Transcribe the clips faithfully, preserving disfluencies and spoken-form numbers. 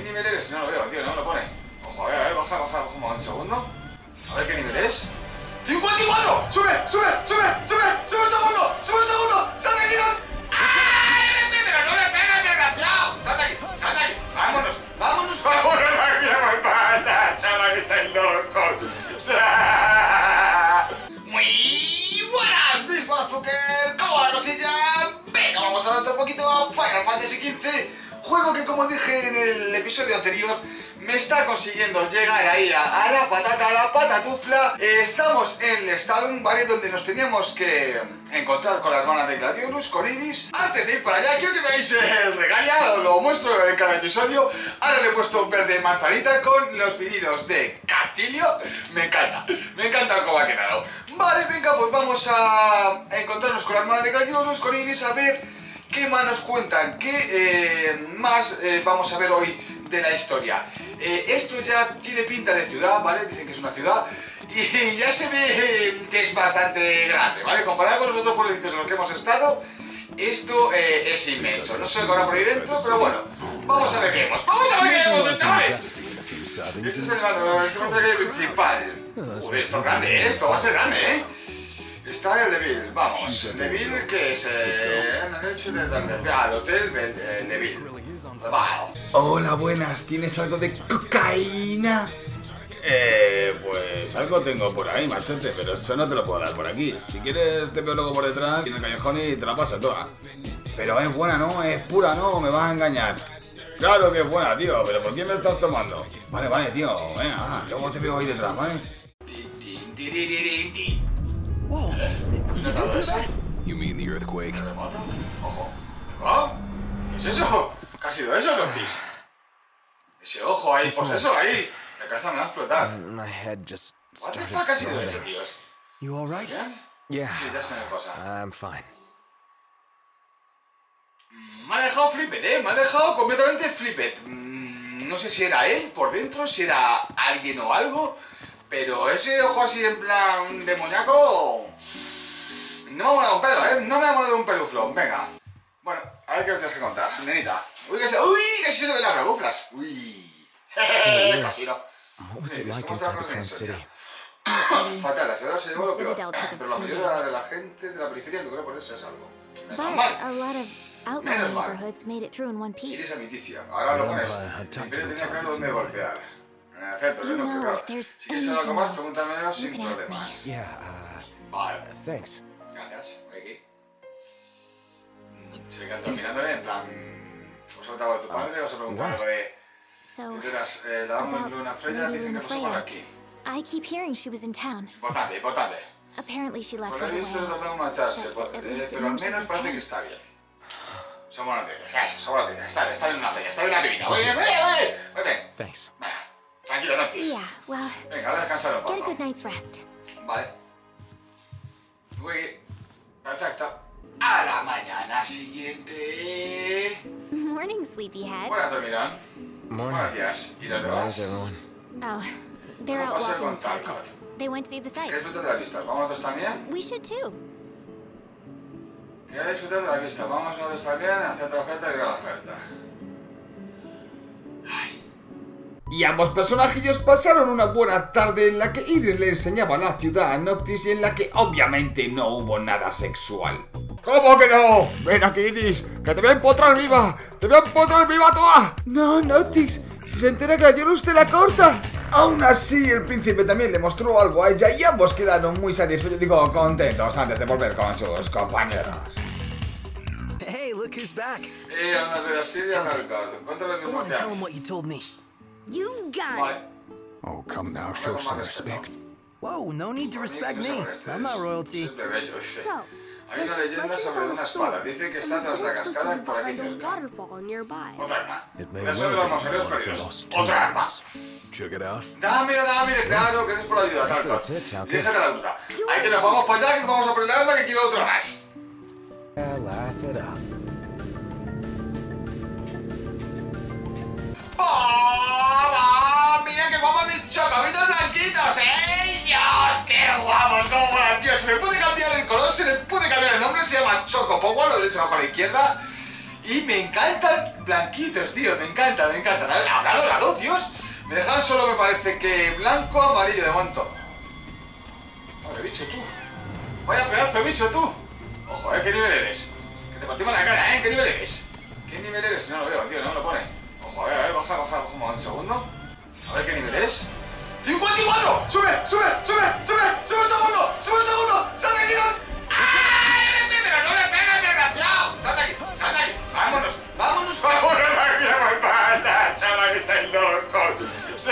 nivel eres? No lo veo, tío, no me lo pone. Ojo, a ver, a ver, baja, baja, baja un segundo. A ver qué nivel es. ¡cincuenta y cuatro! ¡Sube, sube, sube, sube! ¡Sube un segundo! ¡Sube un segundo! ¡Sal de aquí! ¡Ay, pero no le pegas, desgraciado! ¡Sal de aquí! ¡Sal de aquí! ¡Vámonos! ¡Vámonos! ¡Vámonos a mi montaña! ¡Chaval, que estáis locos! ¡Muy buenas, mis motherfuckers! ¿Cómo va la cosilla? Venga, vamos a dar un poquito a Final Fantasy quince. Juego que, como dije en el episodio anterior, me está consiguiendo llegar ahí a, a la patata, a la patatufla. Eh, estamos en el Stallum, ¿vale? Donde nos teníamos que encontrar con la hermana de Gladiolus, con Iris. Antes de ir para allá, quiero que veáis el regalia, os lo muestro en cada episodio. Ahora le he puesto un verde manzanita con los vinilos de Cactilio. Me encanta, me encanta cómo ha quedado. Vale, venga, pues vamos a encontrarnos con la hermana de Gladiolus, con Iris, a ver qué más nos cuentan, qué eh, más eh, vamos a ver hoy de la historia. Eh, esto ya tiene pinta de ciudad, ¿vale? Dicen que es una ciudad y ya se ve eh, que es bastante grande, ¿vale? Comparado con los otros pueblitos en los que hemos estado, esto eh, es inmenso. No sé lo que habrá por ahí dentro, pero bueno, vamos a ver qué vemos. ¡Vamos a ver qué vemos, chavales! Este es el mando, este es el principal. Joder, esto es grande, ¿eh? Esto va a ser grande, ¿eh? Está el Devil, vamos. Devil, que es eh, en el hecho de darle al hotel del Devil. Wow. Hola, buenas. ¿Tienes algo de cocaína? Eh, pues algo tengo por ahí, machote, pero eso no te lo puedo dar por aquí. Si quieres te veo luego por detrás en el callejón y te la paso toda. Pero es buena, ¿no? Es pura, ¿no? Me vas a engañar. Claro que es buena, tío, pero ¿por qué me estás tomando? Vale, vale, tío. Venga, luego te veo ahí detrás, ¿vale? Whoa, did you feel that? You mean the earthquake? ¿Terremoto? Ojo. ¿Ah? ¿Qué es eso? ¿Qué ha sido eso, Noctis? Ese ojo ahí, pues eso ahí. La cabeza me va a explotar. My head just What the started fuck ha sido rolling. eso, tíos? You all right? ¿Bien? Yeah, Sí, ya se me pasa. I'm fine. Me ha dejado flipet, ¿eh? Me ha dejado completamente flipet. Mm, no sé si era él por dentro, si era alguien o algo, pero ese ojo así en plan demoníaco no me ha molado un pelo, ¿eh? No me ha molado un peluflo. Venga. Bueno, a ver qué os tienes que contar, nenita. Uy, que se, uy, que se le ven las rebuflas. Uy. Jejeje, casi no. What was it Sí, like ¿cómo inside está the la Clown cosa en City? serio? Fatal, la ciudad se llevó lo peor. Citadel took a Pero la beating. mayoría de la gente de la periferia logró ponerse a salvo. But Menos mal. a lot of outlying Menos mal. neighborhoods made it through in one Iris piece. Amiticia. Ahora lo pones. Well, I El talked imperio to the tenía claro targets dónde in the golpear. En el centro, You ¿no? know, Claro. if there's Si quieres saber algo anything más, else, pregúntamelo you sin can ask me. problemas. Yeah, uh, Vale. thanks. Gracias. Aquí. Se cantó mirándole en plan... ¿Os ha tratado de tu padre? ¿Os ha preguntado What? lo de... So, Verás, eh, la dama about Luna Freya Lady dicen que Luna pasó por Freya. aquí. I keep hearing she was in town. Importante, importante. Apparently she left Por lo right visto away. tratando de marcharse, But por- at eh, least it pero al means she's menos parece okay. que está bien. Son buenas noticias, eso, son buenas noticias. Está bien, está bien una feria, está bien la bebida. Muy bien, muy bien, muy bien. Muy bien. Thanks. Venga, tranquilo, Noctis. Yeah, well, Venga, ahora descansar un get a poco. good night's rest. Vale. Muy perfecto. A la mañana siguiente. Morning, sleepyhead. Buenas, dormidón. Buenos Morning. días. ¿Y los How's demás? everyone? Oh, they're ¿Cómo out pasé walking con the target. Talcott? They went to see the ¿Quieres sights. disfrutar de las vistas? ¿Vamos nosotros también? We should too. Quiero disfrutar de las vistas. Vamos nosotros también a hacer otra oferta y ir a la oferta. Y ambos personajillos pasaron una buena tarde en la que Iris le enseñaba la ciudad a Noctis y en la que obviamente no hubo nada sexual. ¿Cómo que no? Ven aquí, Iris, que te voy a empotrar viva. Te voy a empotrar viva toda. No, Noctis, si se entera que Gladiolus te la corta. Aún así, el príncipe también le mostró algo a ella y ambos quedaron muy satisfechos, digo, contentos antes de volver con sus compañeros. Hey, look who's back. Y a la de Siria, Talcott, encuentra el Go mismo on and tell him plan. what you told me. You got Vale. it. Oh, come now, show some respect. Whoa, no need to respect me. I'm not royalty. Simple bello, dice. So, Hay una leyenda sobre una espada. Dice que está tras la cascada y por aquí cerca. waterfall nearby. Otra arma. It may Eso de well los be mausoleos one of the perdidos. lost Otra arma. Check it out. Dame, dame, claro, gracias por la ayuda, Talcott. That's it, Talcott. Y déjate la duda. Hay que nos vamos para allá, que nos vamos a por el arma, que quiero otra más. Yeah, laugh it up. ¡Oh! ¡Mira qué guapos mis chocomitos blanquitos! ¡Eh! ¡Dios! ¡Qué guapos! ¡Cómo molan, tío! Se le puede cambiar el color, se le puede cambiar el nombre, se llama Choco Power, lo derecho abajo a la izquierda. Y me encantan blanquitos, tío, me encanta, me encanta. Habrá dorado, tíos. Me dejan solo, me parece que blanco, amarillo de momento. Vale, bicho tú. Vaya pedazo de bicho tú. Ojo, eh, ¿qué nivel eres? Que te partimos la cara, eh, ¿qué nivel eres? ¿Qué nivel eres? No lo veo, tío, no me lo pone. Ojo, a ver, a ver, baja, baja, baja un segundo. A ver qué nivel es. ¡cincuenta y cuatro! ¡Sube, sube, sube, sube! ¡Sube un segundo! ¡Sube un segundo! ¡Sal de aquí! ¡Ay! ¡Pero no le pegas, desgraciado! ¡Sal de aquí! ¡Sal de aquí! ¡Vámonos! ¡Vámonos! ¡Vámonos aquí a Malpata! ¡Chaval, que estáis locos!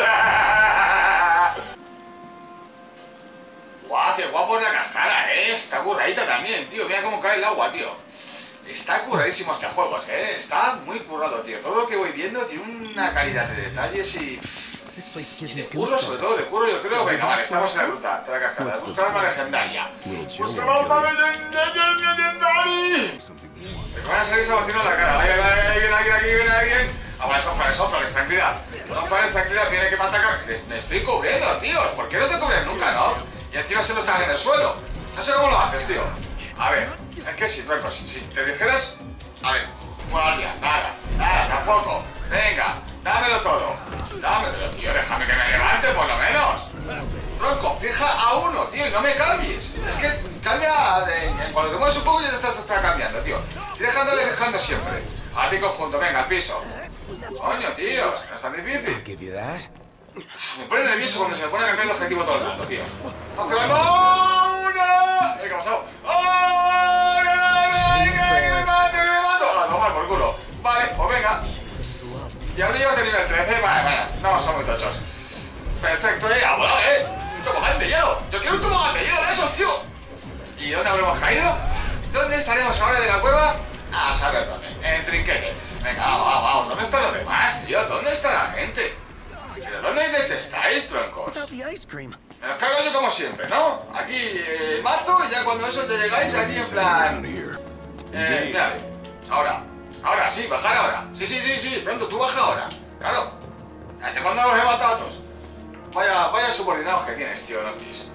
¡Guau, qué guapo es la cascada, eh! Está curradita también, tío. Mira cómo cae el agua, tío. Está curradísimo este juego, eh. Está muy currado, tío. Todo lo que voy viendo tiene una calidad de detalles y... y de curro, sobre todo de curro, yo creo. Venga, vale, estamos en la ruta de la cascada. Buscar arma legendaria. Buscar arma legendaria. Me van a salir sabortinos en la cara. Ahí viene alguien, alguien, aquí viene alguien. Ah, bueno, son fanes, son fanes, tranquilidad. Son fanes, tranquilidad. Viene que me ataca. Me estoy cubriendo, tíos. ¿Por qué no te cubres nunca, no? Y encima se lo estás en el suelo. No sé cómo lo haces, tío. A ver, es que si, Franco, si, si te dijeras... A ver, guardia, nada, nada, tampoco. Venga, dámelo todo. Dámelo, tío, déjame que me levante por lo menos. Tronco, fija a uno, tío, y no me cambies. Es que cambia de... Cuando te mueves un poco ya te estás, te estás cambiando, tío. Y deja de andar fijando siempre. Artico junto, venga, al piso. Coño, tío, es que no es tan difícil. Give you that. Me pone nervioso cuando se me pone a cambiar el objetivo todo el rato, tío. ¡Estás pegando! ¡Oh, no! ¿Qué ha pasado? ¡Oh, no! ¡Venga, que me mato, que me mato! ¡Ah, tomar por culo! Vale, pues venga. Y abrimos de nivel trece. Vale, vale. No, son muy tochos. Perfecto, eh. ¡Ha volado, eh! ¡Un tobogán de hielo! ¡Yo quiero un tobogán de hielo de esos, tío! ¿Y dónde habremos caído? ¿Dónde estaremos ahora de la cueva? A saber dónde. En Trinquete. Venga, vamos, vamos, vamos. ¿Dónde están los demás, tío? ¿Dónde está la gente? ¿Pero dónde leche estáis, troncos? Without the ice cream. Me los cargo yo como siempre, ¿no? Aquí eh, mato y ya cuando eso te llegáis aquí en plan... Eh, mira, ahora, ahora, sí, bajar ahora. Sí, sí, sí, sí, pronto, tú baja ahora. Claro. ¿Hasta cuándo los he matado a todos? Vaya, vaya subordinados que tienes, tío, Noctis.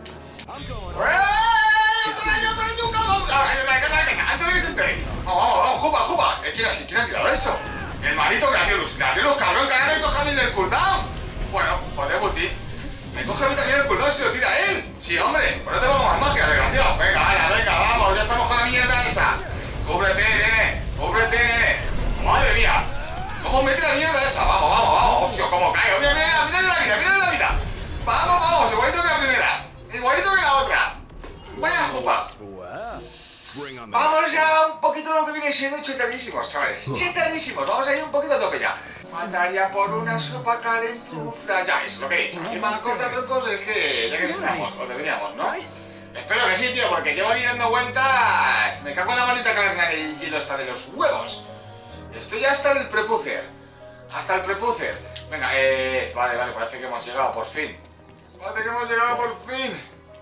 Antes de que se entere. Vamos, vamos, vamos, Juba, Juba. ¿Quién ha, ¿Quién ha tirado eso? El marito Gradiolus. Gradiolus, cabrón, que ahora me coge a mí del cooldown. Bueno, pues de Buti. Me coge a mí también el cooldown si lo tira él. Sí, hombre, pues no te pongo más magia, desgraciado. Venga, venga, venga, vamos, ya estamos con la mierda esa. Cúbrete, nene, cúbrete, nene. Madre mía, ¿cómo mete la mierda esa? Vamos, vamos, vamos. Hostia, cómo caigo. Mira, mira, mira la vida, mira la vida. Vamos, vamos, igualito que la primera. Igualito que la otra. Vaya jupa. Vamos ya un poquito a lo que viene siendo chetadísimos, chavales. Chetadísimos, vamos a ir un poquito a tope ya. Mataría por una sopa calentufla. Ya, es lo que he dicho. Aquí más corta troncos es que ya que estamos, o deberíamos, ¿no? Espero que sí, tío, porque llevo aquí dando vueltas. Me cago en la maldita cadena de hielo esta de los huevos. Estoy hasta el prepucer. Hasta el prepucer. Venga, eh... Vale, vale, parece que hemos llegado por fin. Parece que hemos llegado por fin.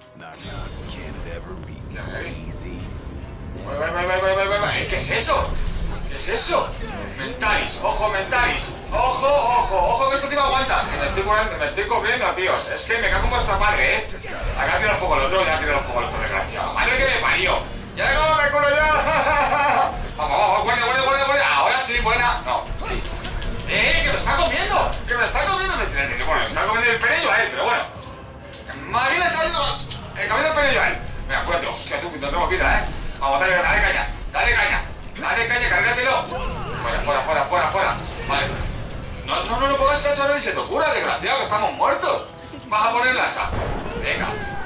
¿Qué hay ahí? Vai, vai, vai, vai, vai, vai, vai. ¿Qué es eso? ¿Qué es eso? Mentalis, ojo, Mentalis. Ojo, ojo, ojo que esto tío aguanta. Me estoy curando, me estoy cubriendo, tíos. Es que me cago en vuestra madre, eh. Acá tira el fuego el otro, ya tira el fuego el otro, desgraciado. Madre que me parió. Ya cómo me curo yo. Vamos, vamos, guardia, guardia, guardia, guardia. Ahora sí, buena. No, sí. Eh, que me está comiendo. Que me está comiendo. Bueno, me está comiendo el penello a él, pero bueno. Madre mía, está eh, comiendo el penello a él. Mira, acuérdate, hostia, tú, que no tenemos vida, eh. Vamos, dale, dale caña, dale caña, dale caña, cárgatelo. Fuera, fuera, fuera, fuera, fuera. Vale. No, no, no, no pongas el hacha ahora ni se te ocurra, desgraciado, que estamos muertos. Vas a poner el hacha. Venga.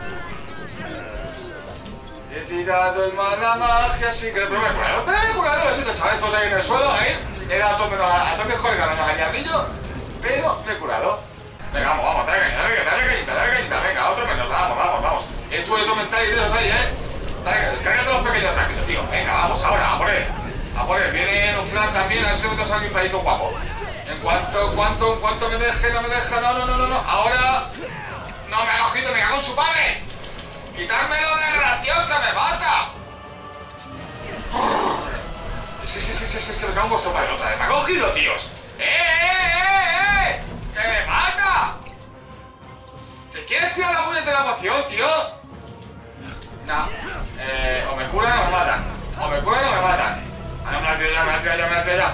He tirado el mana magia, sí que el problema es curado. Pero he curado, lo siento, chavales, todos ahí en el suelo, ahí. He dado a todos menos a todos mis colegas menos al diablillo, pero me he curado. Venga, vamos, vamos, dale caña, dale, dale cañita, dale cañita. Venga, otro menos, vamos, vamos, vamos. Eh, tú de tu mental y de esos ahí, eh. Dale, cárgate los pequeños rápido, tío. Venga, vamos, ahora, a por él. A por él. Viene un flan también, a ver si me sale un rayito guapo. En cuanto, cuanto, en cuanto me deje, no me deja, no, no, no, no, no. Ahora. No me ha cogido, me cago en su padre. Quitármelo, desgraciado, que me mata. Es que, es que, es que, es que, es que me cago en vuestro padre otra vez. Me ha cogido, tíos. ¡Eh, eh, eh, eh! ¡Que me mata! ¿Te quieres tirar la puñetera poción, tío? No. Eh, o me curan o me matan. O me curan o me matan. Ah, no, me la tiro ya, me la tiro ya, me la tiro ya.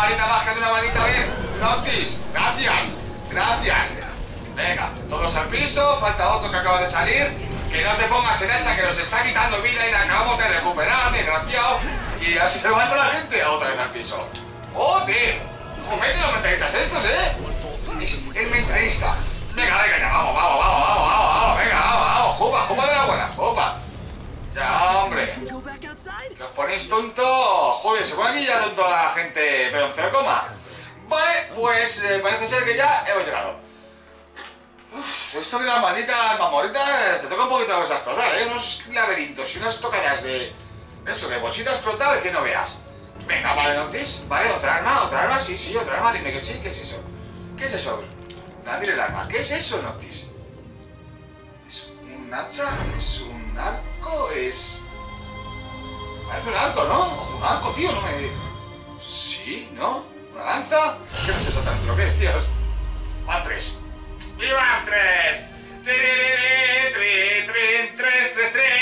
balita mágica de una balita, bien. Noctis, gracias, gracias. Venga, todos al piso, falta otro que acaba de salir. Que no te pongas en esa que nos está quitando vida y la acabamos de recuperar, desgraciado. Y así se levanta la gente otra vez al piso. ¡Joder! ¿Cómo meten los mentalistas estos, eh? Es el mentalista. Venga, venga, ya, vamos, vamos, vamos, vamos, vamos, vamos, venga, vamos, vamos, jupa, jupa de la buena, jupa. Ya, hombre. Que os ponéis tonto. Joder, se pone aquí ya tonto la gente, pero en cero coma. Vale, pues eh, parece ser que ya hemos llegado. Uf, esto de las malditas mamoritas te toca un poquito la bolsa explotar, ¿eh? Unos laberintos y unas tocadas de... Eso, de bolsita explotar que no veas. Venga, vale, Noctis. Vale, otra arma, otra arma, sí, sí, otra arma. Dime que sí, ¿qué es eso? ¿Qué es eso? Nadie el arma. ¿Qué es eso, Noctis? ¿Es un hacha? ¿Es un arco? ¿Es...? Parece un arco, ¿no? Ojo, un arco, tío, no me... ¿Sí? ¿No? ¿Una lanza? ¿Qué no es eso tan lo que es, tíos? Van tres. ¡Y van tres! ¡Tres, tres, tres, tres, tres, tres!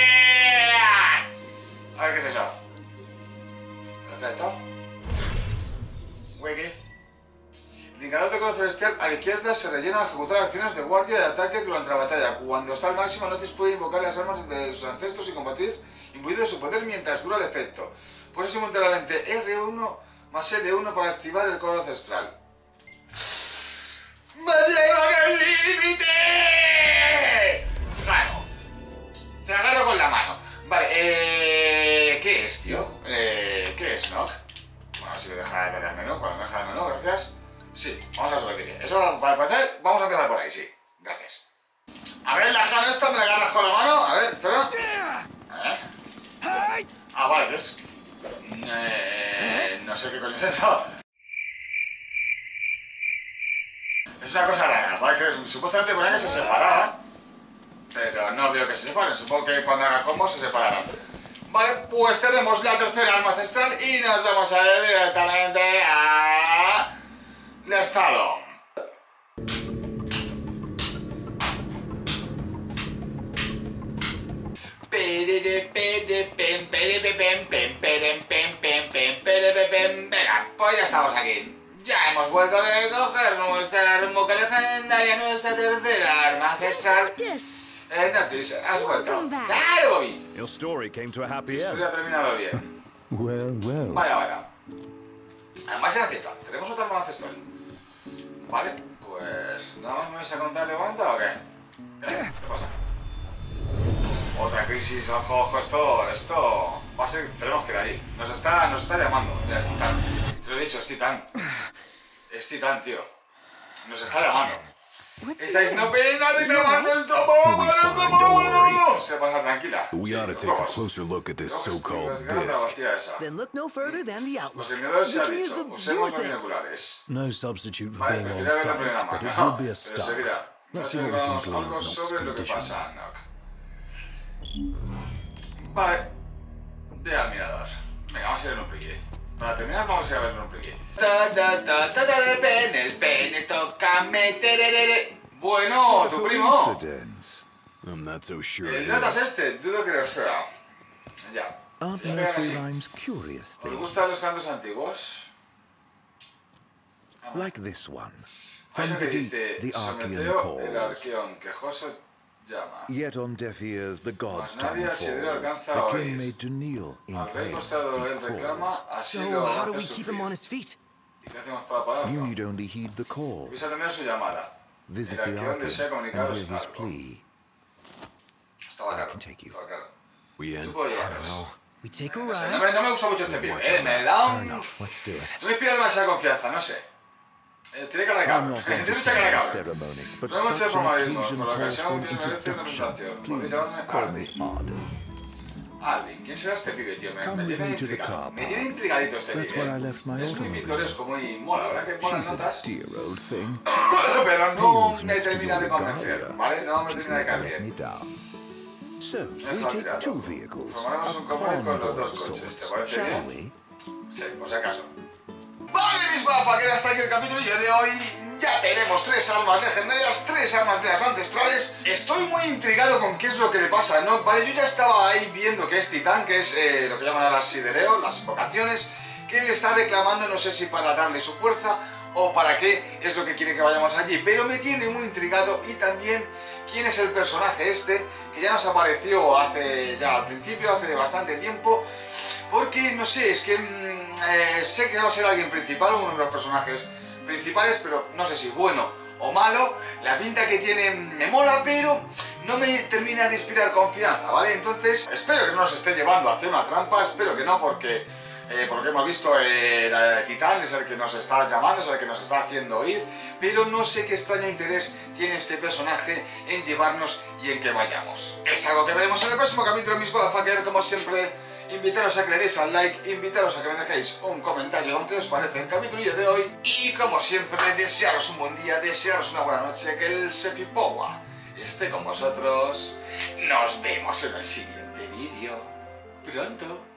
A ver qué es eso. Perfecto. Wiki. El indicador de color celestial a la izquierda se rellena al ejecutar acciones de guardia y de ataque durante la batalla. Cuando está al máximo, Noctis puede invocar las armas de sus ancestros y combatir imbuido de su poder mientras dura el efecto. Puede simultáneamente R uno más L uno para activar el color ancestral. ¡Me llevo al límite! Gano. Te agarro con la mano. Vale, eh... ¿qué es, tío? Eh... ¿Qué es, no? Bueno, a ver si me deja de darle al menú. Cuando me deja el menú, gracias. Sí, vamos a subir. Eso, para empezar, vamos a empezar por ahí, sí. Gracias. A ver, la jana esta, me la agarras con la mano. A ver, espera. A ver. Ah, vale, ¿qué es? Eh... No sé qué coño es esto. Es una cosa rara, ¿vale? Que supuestamente ponía que se separaba, pero no veo que se separen. Supongo que cuando haga combo se separarán. Vale, pues tenemos la tercera arma ancestral y nos vamos a ir directamente a... Lestalon. Venga, pues ya estamos aquí. Ya hemos vuelto a coger nuestra arma legendaria, nuestra tercera arma ancestral. Eh, Noctis, has vuelto. ¡Claro, Bobby! Your story came to a happy Tu end. historia ha terminado bien. Well, well. Vaya, vaya. Además era cierta, tenemos otra arma ancestral. Vale, pues... ¿Nada más me vais a contar de momento o qué? ¿Qué? ¿Qué pasa? Otra crisis, ojo, ojo, esto... Esto... Va a ser... Tenemos que ir ahí. Nos está... Nos está llamando. Mira, es Titán. Te lo he dicho, es Titán. Es Titán, tío. Nos está llamando. Estáis no vienen a reclamar nuestro bombo, nuestro bombo. Se pasa tranquila. We Sí, ought to nos take a vamos. closer look at this Creo que estoy so-called investigando la disc. vacía esa. Then look no further than the outlook. Los eliminadores se ha Which is dicho. the Usemos los vortex. binoculares. No substitute for Vale, being on prefiero verlo en primera site, but mano, it ¿no? will be a Pero start. seguirá. Let's see Entonces what we can vamos glean algo from Nock's sobre lo que condition. pasa, Nock. Vale. Ve al mirador. Venga, vamos a ir en un plique. Para terminar vamos a ir a ver en un plique. Ta ta ta ta ta el pene, el pene toca meter. Bueno, tu primo. Coincidence. I'm not so sure. El it notas is. este, dudo que lo sea. Ya. Aren't Ya pegan nursery así. rhymes curious ¿Os things? gustan los cantos antiguos? Like this one. Hay From uno que the deep, dice, the Archean Someteo el calls. arqueón quejoso llama. Yet on deaf ears the god's Mas nadie tongue al sidero falls. alcanza a The oír. king made to kneel in Al rey prayer. postrado él He reclama, crawls. así So lo how do hace we keep him sufrir. on his feet? ¿Y qué hacemos para You pararlo? need only heed the call. Vais a atender su llamada. Visit El the arqueón desea Archean comunicaros and hear his algo. plea. Estaba claro. can take you. Estaba claro. We in? Tú puedo I don't llevarnos. know. We take a No sé, no ride. me, no me gusta mucho este pibe, eh. Me da Fair un... enough. Let's do it. No me inspira demasiada confianza, no sé. Eh, tiene cara de I'm cabrón. not going Tiene to mucha cara de start a cabrón. ceremony, but No hay mucho such an formalismo, occasion por la calls ocasión for tiene merece una presentación. introduction. Podéis Please llamarme call Alvin. me Arden. Alvin, ¿quién será este pibe, tío? Me, Come me with tiene me to the intrigado. car Me tiene park. intrigadito este That's pibe. where I left my Es muy automobile. pintoresco, muy mola, ¿verdad? Que mola She's a notas. dear old thing. Pero no Appeals me much to termina de your convencer, guide. ¿vale? No me She's termina de caer never let me bien. down. So, Es we la take tirada. two vehicles. Formaremos un A convoy con los carnival dos of coches, ¿te sorts, parece shall bien? we? Sí, por si acaso. Vale, mis guafaqueras, hasta aquí el capítulo de hoy. Ya tenemos tres armas legendarias, tres armas de las ancestrales. Estoy muy intrigado con qué es lo que le pasa, ¿no? Vale, yo ya estaba ahí viendo que es Titán, que es eh, lo que llaman ahora Sidereo, las invocaciones, que le está reclamando, no sé si para darle su fuerza o para qué es lo que quiere que vayamos allí, pero me tiene muy intrigado. Y también quién es el personaje este, que ya nos apareció hace, ya al principio, hace bastante tiempo, porque no sé, es que mmm, eh, sé que va a ser alguien principal, uno de los personajes principales, pero no sé si bueno o malo. La pinta que tiene me mola, pero no me termina de inspirar confianza, ¿vale? Entonces, espero que no nos esté llevando hacia una trampa, espero que no, porque eh, porque hemos visto eh, la de Titán, es el que nos está llamando, es el que nos está haciendo oír, pero no sé qué extraño interés tiene este personaje en llevarnos y en que vayamos. Es algo que veremos en el próximo capítulo, mis motherfuckers. Como siempre, invitaros a que le deis al like, invitaros a que me dejéis un comentario con qué os parece el capítulo de hoy, y como siempre, desearos un buen día, desearos una buena noche, que el Sefipowa esté con vosotros. Nos vemos en el siguiente vídeo. Pronto.